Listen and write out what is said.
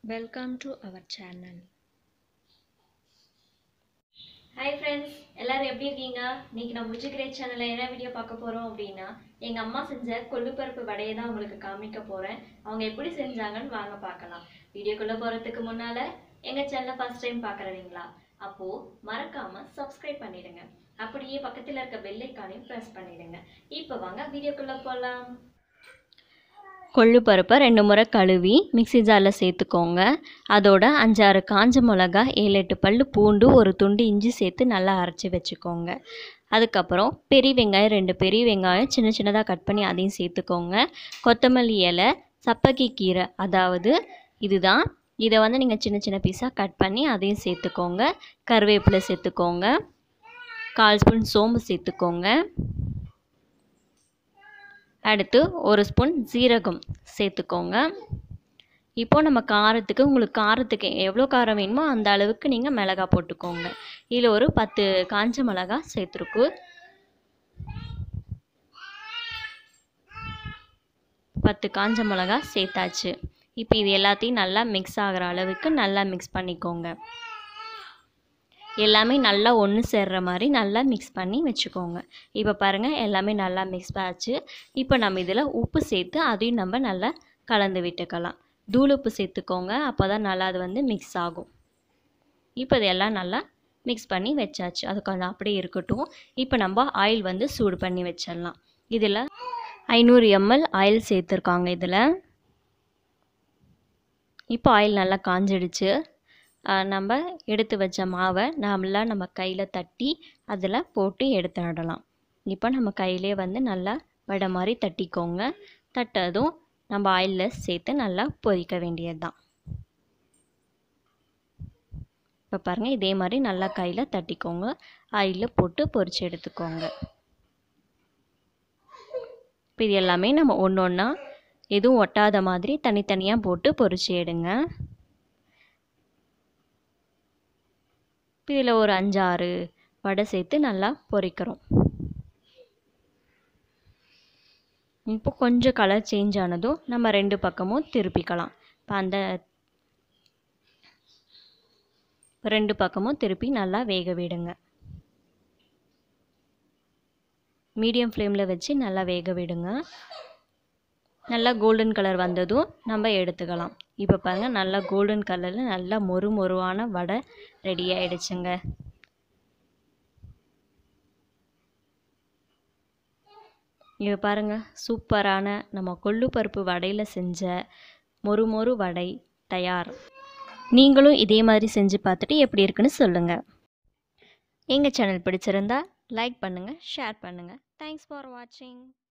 Welcome to our channel. Hi friends, எல்லாரும் எப்படி இருக்கீங்க? இன்னைக்கு நம்ம முஜி கிரேட் சேனல்ல என்ன வீடியோ பார்க்க போறோம் அப்படினா எங்க அம்மா செஞ்ச கொள்ளுப்பருப்பு வடையை தான் உங்களுக்கு காமிக்க போறேன். அவங்க எப்படி செஞ்சாங்கன்னு வாங்க பார்க்கலாம். வீடியோக்குள்ள போறதுக்கு முன்னால எங்க சேனலை ஃபர்ஸ்ட் டைம் பார்க்கறவங்களா அப்போ மறக்காம Subscribe பண்ணிடுங்க. அப்படியே பக்கத்துல இருக்க பெல் ஐகானையும் பிரஸ் பண்ணிடுங்க. இப்போ வாங்க வீடியோக்குள்ள போலாம். கொள்ளு பருப்பை 2 முறை கழுவி மிக்ஸி ஜாரில் சேர்த்துக்கோங்க. அதோட 5-6 காஞ்ச மிளகா 7-8 பல்லு பூண்டு ஒரு துண்டு இஞ்சி சேர்த்து நல்லா அரைச்சி வச்சுக்கோங்க. அதுக்கப்புறம் பெரிய வெங்காயம் 2 பெரிய வெங்காயம் சின்ன சின்னதாக கட் பண்ணி அதையும் சேர்த்துக்கோங்க. கொத்தமல்லி இலை, சப்பக்கி கீரை அதாவது இதுதான், இதை நீங்கள் சின்ன சின்ன பீஸாக கட் பண்ணி அதையும் சேர்த்துக்கோங்க. கருவேப்பிலை சேர்த்துக்கோங்க. 1/4 ஸ்பூன் சோம்பு சேர்த்துக்கோங்க. அடுத்து 1 ஸ்பூன் ஜீரகம் சேர்த்துக்கோங்க. இப்போது நம்ம காரத்துக்கு உங்களுக்கு காரத்துக்கு எவ்வளோ காரம் வேணுமோ அந்த அளவுக்கு நீங்கள் மிளகா போட்டுக்கோங்க. இதில் ஒரு 10 காஞ்ச மிளகா சேர்த்துருக்கு. 10 காஞ்ச மிளகா சேர்த்தாச்சு. இப்போ இது எல்லாத்தையும் நல்லா மிக்ஸ் ஆகிற அளவுக்கு நல்லா மிக்ஸ் பண்ணிக்கோங்க. எல்லாமே நல்லா ஒன்று சேர்ற மாதிரி நல்லா மிக்ஸ் பண்ணி வச்சுக்கோங்க. இப்போ பாருங்கள் எல்லாமே நல்லா மிக்ஸ் ஆச்சு. இப்போ நம்ம இதில் உப்பு சேர்த்து அதையும் நம்ம நல்லா கலந்து விட்டுக்கலாம். தூள் உப்பு சேர்த்துக்கோங்க, அப்போ தான் நல்லா அது மிக்ஸ் ஆகும். இப்போ இதெல்லாம் நல்லா மிக்ஸ் பண்ணி வச்சாச்சு. அது கொஞ்சம் அப்படியே இருக்கட்டும். இப்போ நம்ம ஆயில் சூடு பண்ணி வச்சிடலாம். இதில் 500 ml ஆயில் சேர்த்துருக்காங்க இதில். இப்போ ஆயில் நல்லா காஞ்சிடுச்சு. நம்ம எடுத்து வச்ச மாவை நம்ம கையில் தட்டி அதில் போட்டு எடுத்துடலாம். இப்போ நம்ம கையிலே நல்லா வடை மாதிரி தட்டிக்கோங்க. தட்டதும் நம்ம ஆயிலில் சேர்த்து நல்லா பொரிக்க வேண்டியது தான். இப்போ பாருங்கள், இதே மாதிரி நல்லா கையில் தட்டிக்கோங்க. ஆயிலில் போட்டு பொரித்து எடுத்துக்கோங்க. இப்போ இது எல்லாமே நம்ம ஒன்று ஒன்றா எதுவும் ஒட்டாத மாதிரி தனித்தனியாக போட்டு பொரித்து எடுங்க. இதில் ஒரு 5-6 வடை சேர்த்து நல்லா பொரிக்கிறோம். இப்போ கொஞ்சம் கலர் சேஞ்ச் ஆனதும் நம்ம 2 பக்கமும் திருப்பிக்கலாம். இப்போ அந்த 2 பக்கமும் திருப்பி நல்லா வேக விடுங்க. மீடியம் ஃப்ளேமில் வச்சு நல்லா வேக விடுங்க. நல்லா கோல்டன் கலர் வந்ததும் நம்ம எடுத்துக்கலாம். இப்போ பாருங்கள், நல்லா கோல்டன் கலரில் நல்லா மொறுமொருவான வடை ரெடி ஆகிடுச்சுங்க. இப்போ பாருங்கள், சூப்பரான நம்ம கொள்ளு பருப்பு வடையில் செஞ்ச மொறு வடை தயார். நீங்களும் இதே மாதிரி செஞ்சு பார்த்துட்டு எப்படி இருக்குன்னு சொல்லுங்கள். எங்கள் சேனல் பிடிச்சிருந்தா லைக் பண்ணுங்கள், ஷேர் பண்ணுங்கள். தேங்க்ஸ் ஃபார் வாட்சிங்.